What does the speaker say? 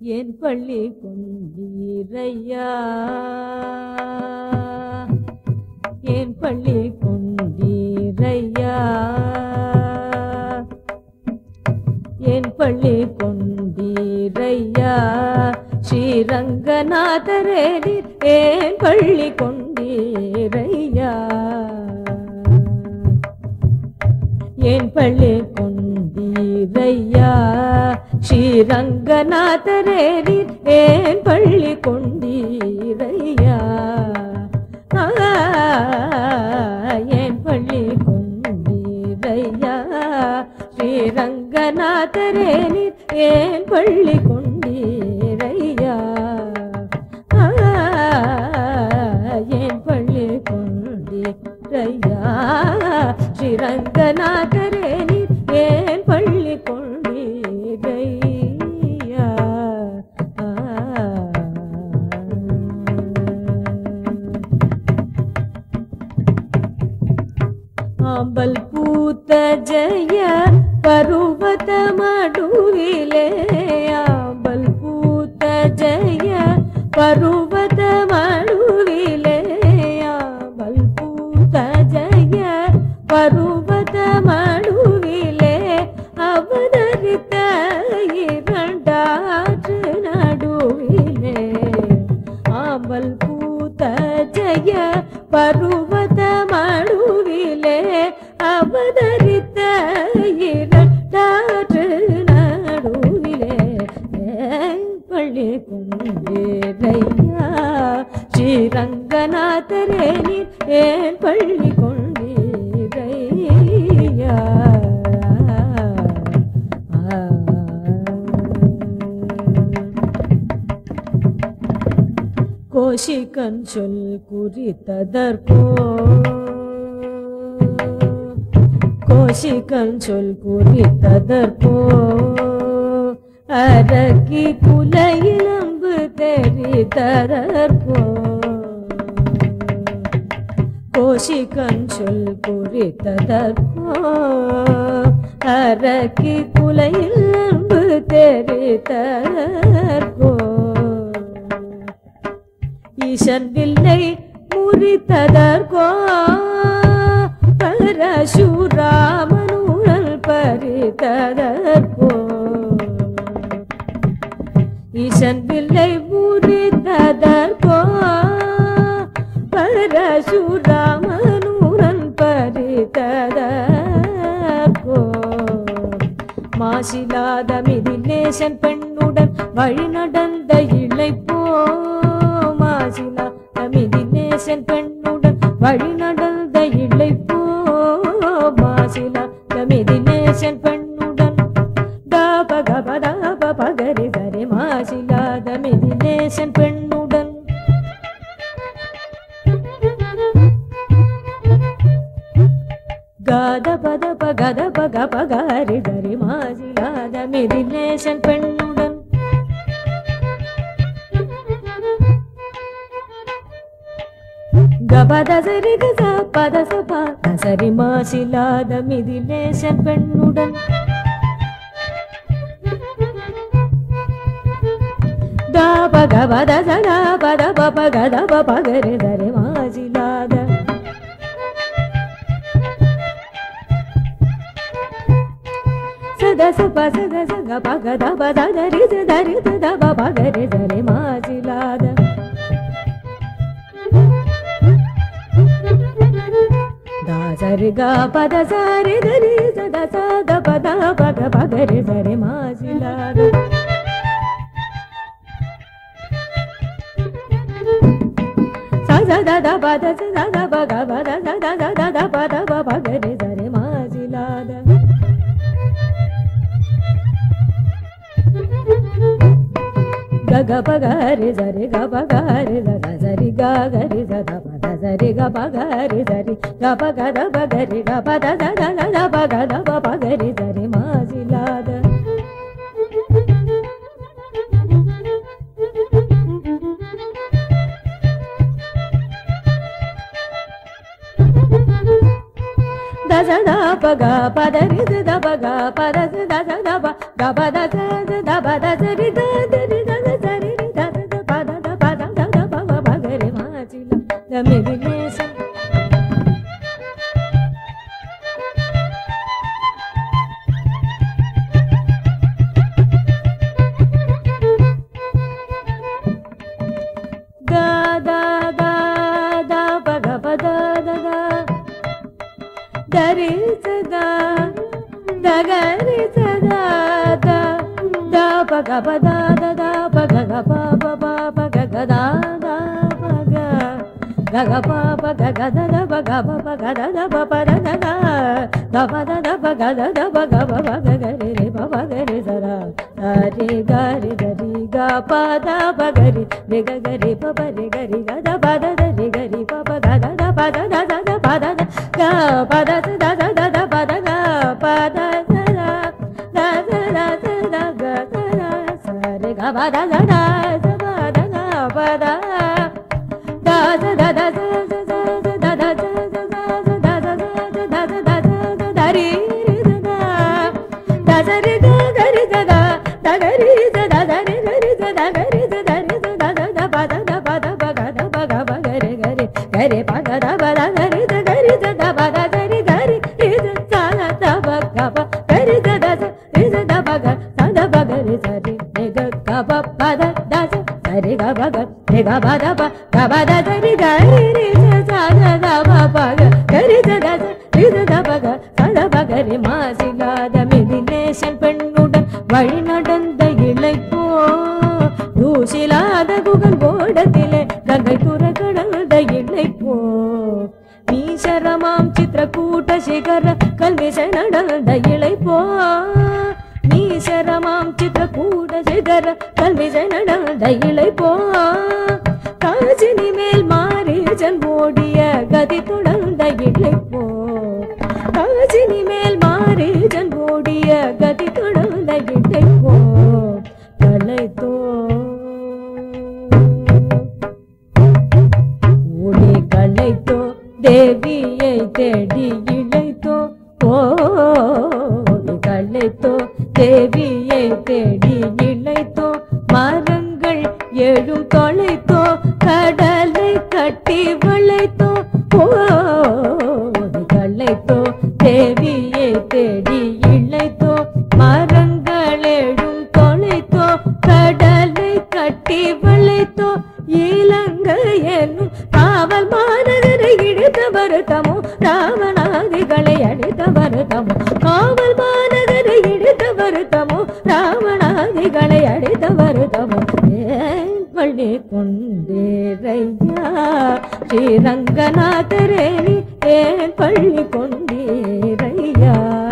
என் பள்ளி கொண்டீரையா என் பள்ளி கொண்டீரையா என் பள்ளி கொண்டீரையா ஸ்ரீரங்கநாதரே என் பள்ளி கொண்டீரையா என் பள்ளி கொண்டீரையா ஸ்ரீரங்கநாதரே என் பள்ளி கொண்டீரையா என் பள்ளி கொண்டீரையா ஸ்ரீரங்கநாதரே என் பள்ளி கொண்டீரையா என் பள்ளி கொண்டீரையா ஸ்ரீரங்கநாதரே என் பள்ளி கொண்டீரையா ஆம்பல் பூத்த ஜெய பருவத மடுவிலே ஆம்பல் பூத்த ஜெய பருவத மடுவிலே ஆம்பல் பூத்த ஜெய பருவத மடுவிலே அவதரித்த இரண்டாற்று நடுவிலே ஆம்பல் பூத்த ஜெய பருவத மடுவிலே அவதரித்த இரண்டாற்று நடுவிலே பள்ளி கொண்டீரையா ஸ்ரீரங்கநாதரே என் பள்ளி கொண்டீரையா கோஷிகன் சொல் குறித்ததற்கோ கோஷிகன் சொல் குறித்ததற்கோ அரக்கி குலையிலம்பு தெரிதற்கோ கோஷிகன் சொல் குறித்ததற்கோ அரக்கி குலையிலம்பு தெரிதற்கோ ஈசன் வில்லை முறித்ததற்கோ பரசுராமனுடன் பறித்ததற்கோ ஈசன் வில்லை முறித்ததற்கோ பரசுராமனுடன் பறித்ததற்கோ மாசிலாத மிதிலேசன் பெண்ணுடன் வழி நடந்த இளைப்போ மாசிலாத மிதிலேசன் பெண்ணுடன் வழி நடந்த இளைப்போ மாசிலாத மிதிலேசன் பெண்ணுடன் தாப கப தாப பகரி தரி மாசிலாத மிதிலேசன் பெண்ணுடன் கத பத பகத பக பகரி தரி மாசிலாத மிதிலேசன் பெண்ணுடன் கபத சரி கச பத சப சரி மாசிலாத மிதிலேசன் பெண்ணுடன் தாப கபத சதா பத பப கத பகரி தரி மாசிலாத சதச பசத சக பகத பதரி தரி தப பகரி தரி மாசிலாத தாசரி க பத சரி தரி சத சத பத பக பகரி தரி மாசிலாத சத பத சத பக பத சத சத பத பகரி தரி மாசிலாத ग ग ग रे रे ग ग रे रे ग रे द प द रे ग ग रे रे ग ग द ब ग रे ग प द द द ब ग द ब प ग रे रे माजिलाद द द द प ग प द रे द ब ग प द द द ब ग प द द द ब द रे ग रे ग மிதிலேசன் Darisada, dagarisada, da pagabada, da pagaba, pagada, da paga, gagapa, pagada, da pagaba, pagada, da papada, da pada, da pagada, da pagaba, pagari, pagari, zara, dari, gari, dari, gapada, pagari, gari, papari, gari, gada, pada, dari, gari, papagada, da pada, da pada, da pada, da da pada, da pada, da ga, sare, ga, pada, da pada, da pada, da dari, da sare, ga, gari, da gari, da dari, gari, da gari, da dari, da pada, pagada, pagaba, gari, gari, gari, pagada, pada, gari, da gari, da pada, gari, gari, da da pagaba, gari, da paga, da bagari, sari, ga, gaba, pada, da sari, ga, baga, ga, pada, pa, ga, pada, gari, gari, da paga, gari, da paga, da bagari, மாசிலாத மிதிலேசன் பெண்ணுடன் வழி நடந்த இளைப்போ தூசிலாத குகன் கோடத்திலே கங்கை துற கடந்த இளைப்போ நீசரமாம் சித்திரக்கூட்ட சிகர கல்விசை நடந்த இளைப்போ நீசரமாம் சித்திரக்கூட்ட சிகர கல்விசை நடந்த இளைப்போ காசினி மேல் மாறி ஓடிய கதி தொடர்ந்த இளைப்போ காசினி மேல் மாறி ஓடிய கதி தொடர்ந்த இளைப்போ களைத்தோ ஓடி களைத்தோ தேவியை தேடி இழைத்தோ ஓடி களைத்தோ தேவியை தேடி இழைத்தோ மரங்கள் எழும் தொலைத்தோ கடலை கட்டி வளைத்தோ ஓடி களைத்தோ தேவியை தேடி இழைத்தோ மரங்கள் எழும் தொலைத்தோ கடலை கட்டி வளைத்தோ இலங்கை என்னும் காவல் மாநகரை இடித்த வருத்தமோ ராவணாதிகளை அடித்த வருத்தமோ காவல் மாநகரை இடித்த வருத்தமோ ராவணாதிகளை அடித்த வருத்தமோ ஏன் பள்ளி கொண்டேரையா ஸ்ரீரங்கநாதரே ஏன் பள்ளி கொண்டேரையா